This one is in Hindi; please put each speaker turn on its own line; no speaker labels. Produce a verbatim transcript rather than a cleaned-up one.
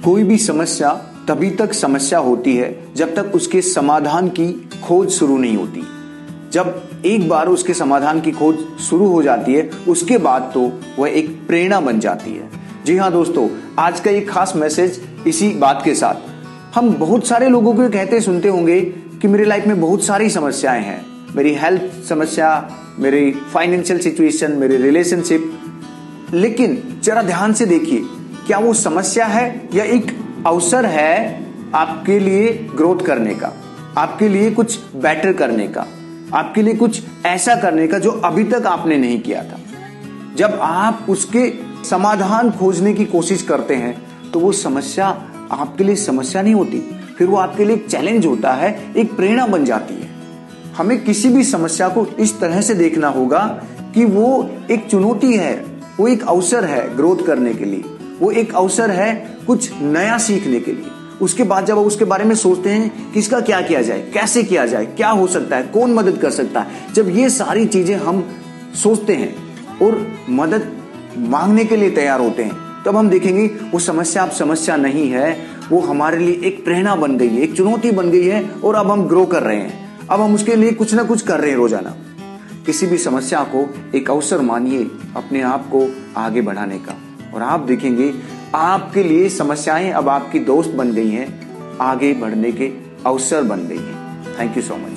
कोई भी समस्या तभी तक समस्या होती है जब तक उसके समाधान की खोज शुरू नहीं होती। जब एक बार उसके समाधान की खोज शुरू हो जाती है उसके बाद तो वह एक प्रेरणा बन जाती है। जी हाँ दोस्तों, आज का एक खास मैसेज इसी बात के साथ। हम बहुत सारे लोगों को कहते सुनते होंगे कि मेरी लाइफ में बहुत सारी समस्याएं हैं, मेरी हेल्थ समस्या, मेरी फाइनेंशियल सिचुएशन, मेरी रिलेशनशिप। लेकिन जरा ध्यान से देखिए, क्या वो समस्या है या एक अवसर है आपके लिए ग्रोथ करने का, आपके लिए कुछ बेटर करने का, आपके लिए कुछ ऐसा करने का जो अभी तक आपने नहीं किया था। जब आप उसके समाधान खोजने की कोशिश करते हैं तो वो समस्या आपके लिए समस्या नहीं होती, फिर वो आपके लिए एक चैलेंज होता है, एक प्रेरणा बन जाती है। हमें किसी भी समस्या को इस तरह से देखना होगा कि वो एक चुनौती है, वो एक अवसर है ग्रोथ करने के लिए, वो एक अवसर है कुछ नया सीखने के लिए। उसके बाद जब उसके बारे में सोचते हैं कि इसका क्या किया जाए, कैसे किया जाए, क्या हो सकता है, कौन मदद कर सकता है, जब ये सारी चीजें हम सोचते हैं और मदद मांगने के लिए तैयार होते हैं, तब हम देखेंगे वो समस्या अब समस्या नहीं है, वो हमारे लिए एक प्रेरणा बन गई है, एक चुनौती बन गई है और अब हम ग्रो कर रहे हैं, अब हम उसके लिए कुछ ना कुछ कर रहे हैं रोजाना। किसी भी समस्या को एक अवसर मानिए अपने आप को आगे बढ़ाने का, और आप देखेंगे आपके लिए समस्याएं अब आपकी दोस्त बन गई हैं, आगे बढ़ने के अवसर बन गई हैं। Thank you so much.